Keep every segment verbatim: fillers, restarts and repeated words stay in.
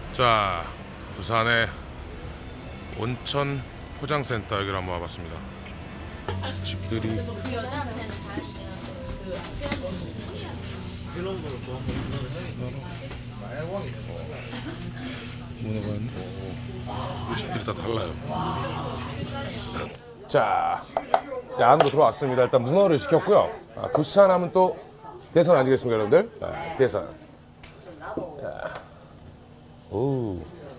자, 부산의 온천 포장센터 여기로 한번 와봤습니다. 집들이 문어관 집들이 다 달라요. 자, 자 안으로 들어왔습니다. 일단 문어를 시켰고요. 아, 부산 하면 또 대선 아니겠습니까 여러분들? 아, 대선. 오,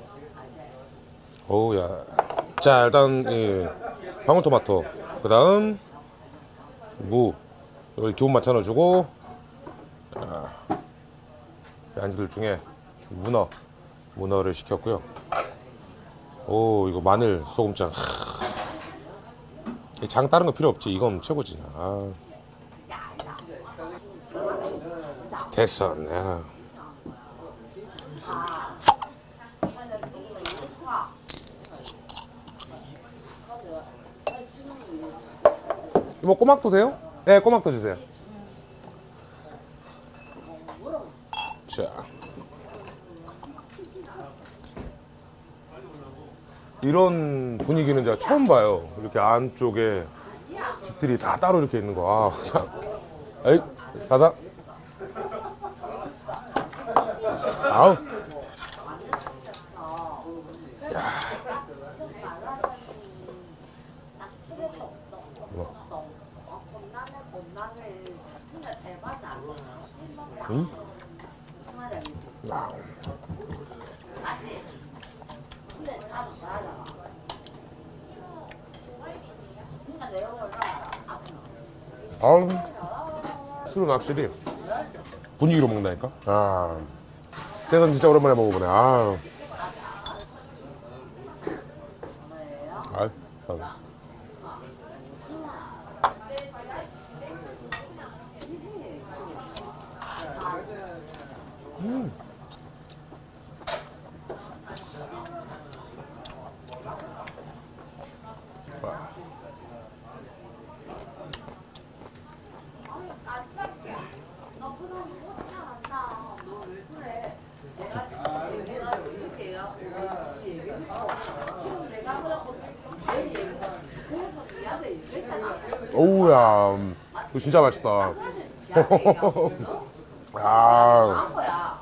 오야. 자 일단 이 방울토마토, 그 다음 무 여기 기본 맛 넣어주고, 아, 안주들 중에 문어 문어를 시켰고요. 오 이거 마늘 소금장. 장 다른 거 필요 없지. 이건 최고지. 아. 대선. 야. 뭐 꼬막도 돼요? 네, 꼬막도 주세요. 자, 이런 분위기는 제가 처음 봐요. 이렇게 안쪽에 집들이 다 따로 이렇게 있는 거. 아, 자, 에이, 사사. 아우. 응? 아. 아우, 술은 확실히 분위기로 먹는다니까. 아, 대선 진짜 오랜만에 먹어보네. 아, 아, 아. 음. 오우야, 이거 진짜 맛있다. 아,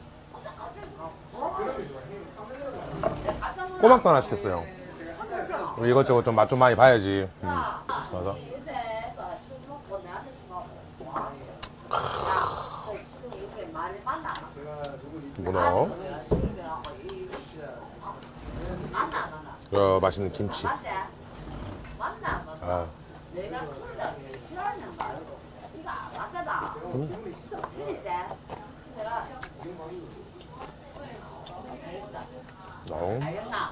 꼬막도 하나 시켰어요. 이것저것 좀 맛 좀 많이 봐야지. 음. 맞아. 문어. 어, 맛있는 김치. 아. 음. 어.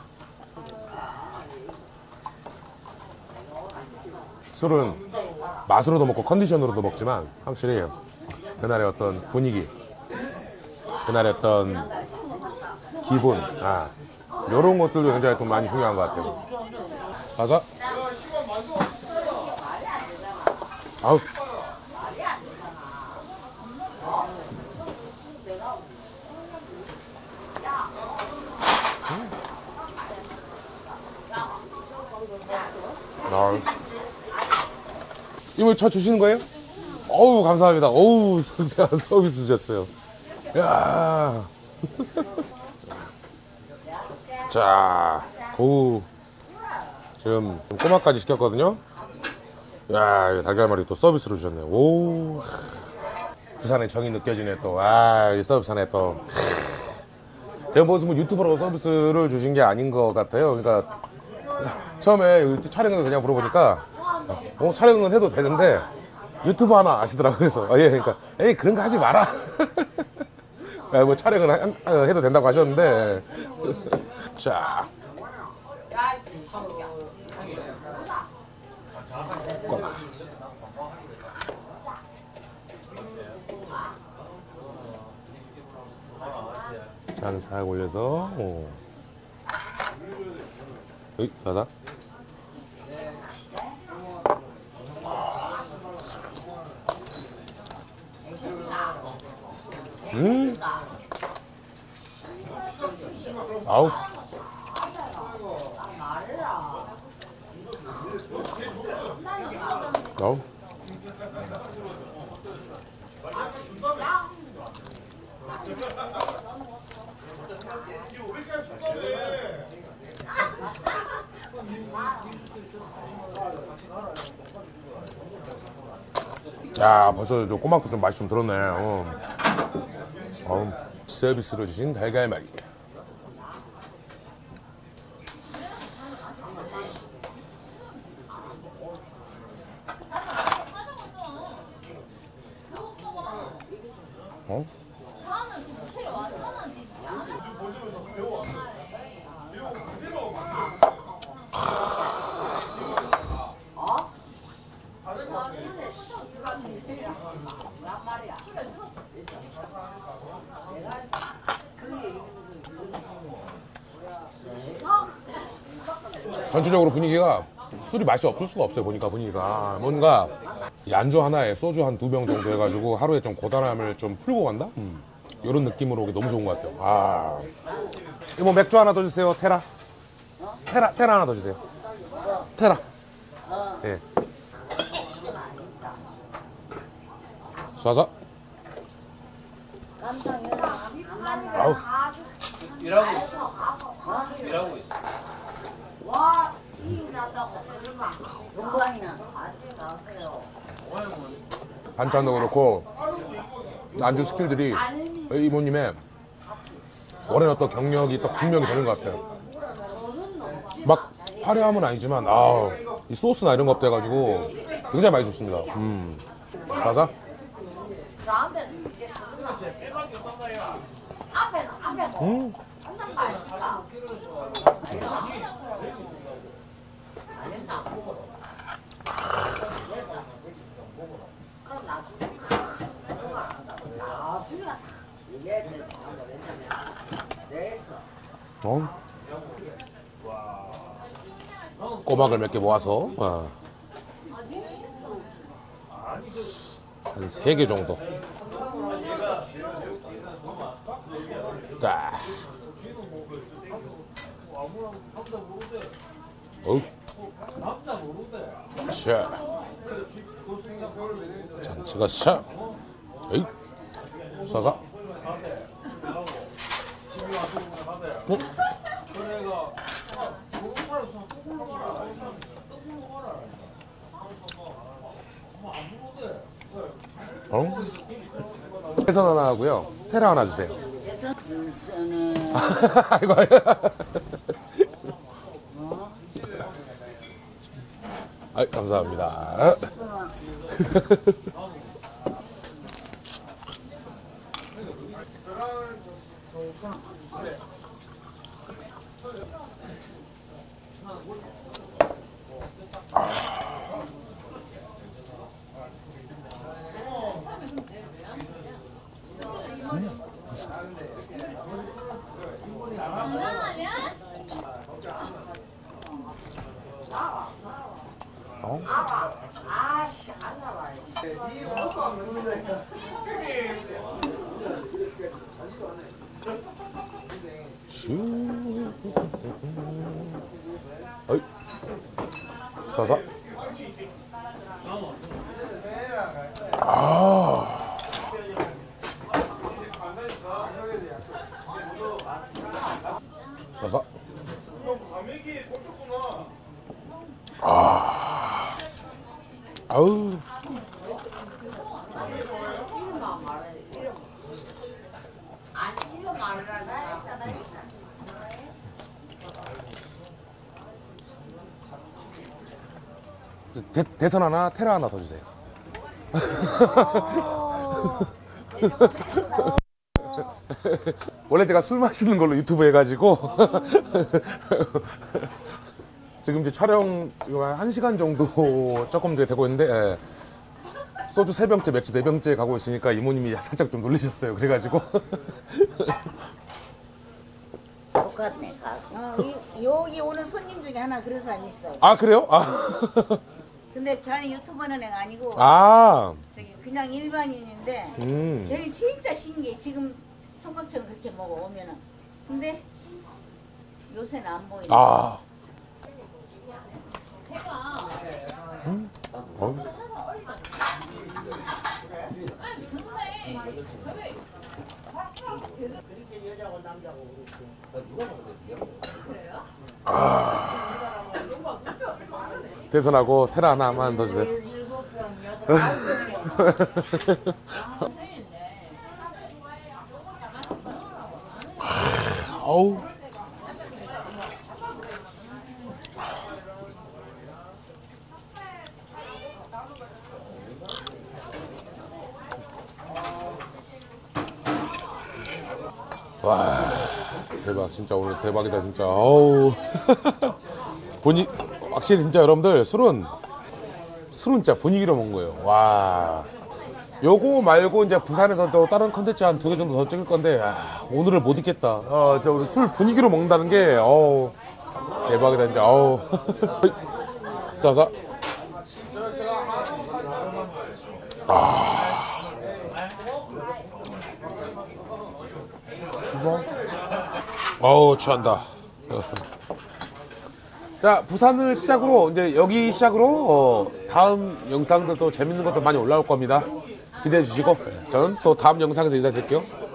술은 맛으로도 먹고 컨디션으로도 먹지만 확실히 그날의 어떤 분위기, 그날의 어떤 기분, 아, 이런 것들도 굉장히 좀 많이 중요한 것 같아요. 가자. 아우. 아. 이거 저 주시는 거예요? 어우 감사합니다. 어우 서비스 주셨어요. 야. 자, 오, 지금 꼬막까지 시켰거든요. 야, 달걀말이 또 서비스로 주셨네. 오, 부산의 정이 느껴지네 또. 아, 이 서비스 하네 또. 제가 무슨 뭐 유튜버라고 서비스를 주신 게 아닌 것 같아요. 그러니까 처음에 촬영해도 되냐고 물어보니까 어, 촬영은 해도 되는데 유튜버 하나 아시더라고요. 그래서 아, 예, 그러니까 에이 그런 거 하지 마라. 아, 뭐 촬영은 한, 아, 해도 된다고 하셨는데. 자, 꼬막. 잔 싹 올려서. 오. 어이, 가자. 음. 아우. 아우. 야, 벌써 저 꼬막도 좀 맛이 좀 들었네. 어. 어, 서비스로 주신 달걀말이. 어? 전체적으로 분위기가 술이 맛이 없을 수가 없어요. 보니까 분위기가 뭔가 이 안주 하나에 소주 한 두 병 정도 해가지고 하루에 좀 고단함을 좀 풀고 간다? 음. 이런 느낌으로 오기 너무 좋은 것 같아요. 아, 이모 맥주 하나 더 주세요. 테라. 테라 테라 하나 더 주세요. 테라. 예. 쏴서. 아우. 일하고 있어. 일하고 있어. 와, 이 난다고 그러면 공부하니나 아직 나세요. 반찬도 그렇고 안주 스킬들이 이모님의 원하는 어떤 경력이 딱 증명이 되는 것 같아요. 막 화려함은 아니지만 아, 이 소스나 이런 거 없대가지고 굉장히 많이 좋습니다. 음, 맞아? 저한테는 이제 앞에는 앞에 뭐 음, 한단 말이니까. 그럼 나중에 나중에 얘기해야 되는 거 왜냐면 내했어. 어? 꼬막을 몇 개 모아서 어. 한 세 개 정도. 자, 어우, 샤, 잔치가 샤, 에이, 쏴서. 어? 어? 해선 하나 하고요. 테라 하나 주세요. 불쌍해. 아이고, 아이고. 아이, 감사합니다. 어? 아씨 안 나와. 슈. 어이. 서서. 아. 서서. 아. 아우. 이름만 말해. 이름. 아니 이름 말하라. 대, 대선 하나, 테라 하나 더 주세요. 원래 제가 술 마시는 걸로 유튜브 해가지고 지금 이제 촬영 한 시간 정도 조금 이제 되고 있는데 예. 소주 세 병째, 맥주 네 병째 가고 있으니까 이모님이 살짝 좀 놀라셨어요. 그래가지고 똑같네. 어, 이- 여기 오는 손님 중에 하나 그런 사람 있어. 아 그래요? 아, 근데 걔는 유튜버는 애가 아니고 아 저기 그냥 일반인인데 음. 걔는 진짜 신기해. 지금 총각처럼 그렇게 먹어 오면은. 근데 요새는 안 보이네. 아. 음? 어? 아. 대선하고 테라 하나만 더 주세요. 일곱 병, 여덟, 아홉 병. 어우. 와, 대박. 진짜 오늘 대박이다, 진짜. 어우. 분위, 확실히 진짜 여러분들 술은, 술은 진짜 분위기로 먹는 거예요. 와. 요거 말고 이제 부산에서 또 다른 컨텐츠 한 두 개 정도 더 찍을 건데, 아, 오늘을 못 있겠다. 어, 저 우리 술 분위기로 먹는다는 게, 어우. 대박이다, 진짜. 어우. 자, 자. 아. 어우, 취한다. 자, 부산을 시작으로, 이제 여기 시작으로, 어, 다음 영상들도 재밌는 것도 많이 올라올 겁니다. 기대해 주시고, 저는 또 다음 영상에서 인사드릴게요.